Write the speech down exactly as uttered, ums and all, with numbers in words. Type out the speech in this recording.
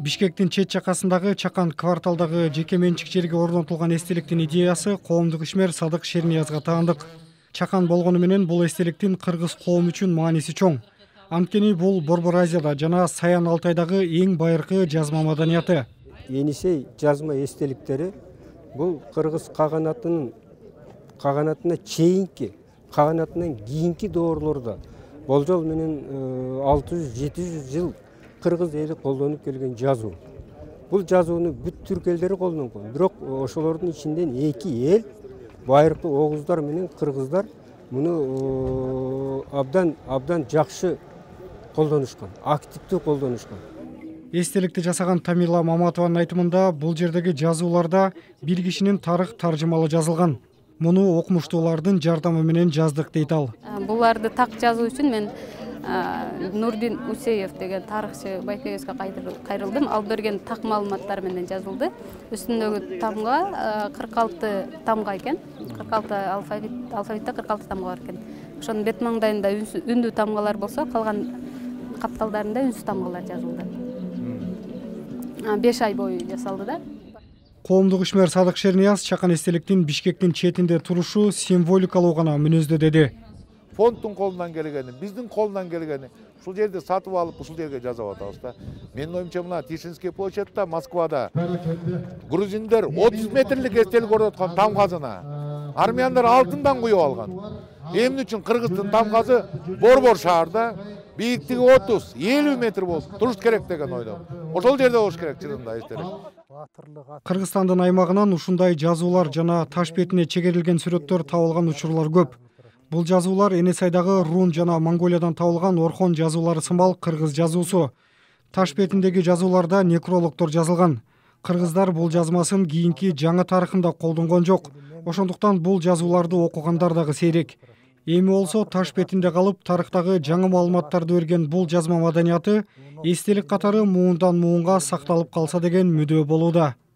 Бишкектин чет жакасындагы Чакан кварталдагы жеке менчик жерге орнотулган эстеликтин идеясы коомдук ишмер Садык Шерниязга таандык. Чакан болгону менен бул эстеликтин кыргыз коому үчүн мааниси чоң. Анткени бул Борбор Азияда жана Саян Алтайдагы эң байыркы жазма маданияты. Енисей жазма эстеликтери бул кыргыз каганатынын каганатына чейинки, каганатынан кийинки доорлордо болжол менен алты жүз жети жүз жыл кыргыз эли колдонуп келген жазуу. Бул жазууну бүт түрк элдери колдонгон. Бирок ошолордун ичинден эки эл, байыркы огуздар менен кыргыздар муну абдан абдан жакшы колдонушкан, активдүү колдонушкан. Эстеликти жасаган Тамила Маматованын айтымында бул жердеги жазууларда бир кишинин тарых таржымалы жазылган. Муну окумуштуулардын жардамы менен жаздык дейт ал. Буларды так жазуу үчүн мен Нурдин Усеев деген тарыхчы байкебизге кайрылдым. Ал берген так маалыматтар менен жазылды. Үстүндөгү тамга кырк алты тамга экен. кырк алты алфавит, алфавитте кырк алты тамга бар экен. Ошонун бет маңдайында үндүү тамгалар болсо, калган капталдарында үнсүз тамгалар жазылды. беш ай бою жасалды да. Коомдук ишмер Садык Шернияз Чакан эстеликтин Бишкектин четинде турушу символикалуу гана мүнөздө деди. Фондтун колунан келгени, биздин колунан келгени, ушул жерде сатып алып, ушул жерге жазып атабыз да. Менин оюмча мына Тишинский площадьта, Москвада грузиндер отуз метрлик эстелик орноткон тамгазына армияндар алтындан куюп алган. Эмне үчүн кыргыздын тамгазы Борбор шаарда бийиктиги отуз элүү метр болуп туруш керек деген ойдом. Ошол жерде болуш керек чынында эстелик. Кыргызстандын аймагынан ушундай жазуулар жана таш бетине чегерилген сүрөттөр табылган учурлар көп. Бул жазуулар Энесайдагы Рун жана Монголиядан табылган Орхон жазуулары сымал кыргыз жазуусу. Таш бетиндеги жазууларда некрологдор жазылган. Кыргыздар бул жазмасын кийинки жаңы тарыхында колдонгон жок. Ошондуктан бул жазууларды окугандар дагы сейрек. Эми болсо таш бетинде калып тарыхтагы жаңы маалыматтарды берген бул жазма маданияты эстелик катары муундан муунга сакталып калса деген мүдөө болууда.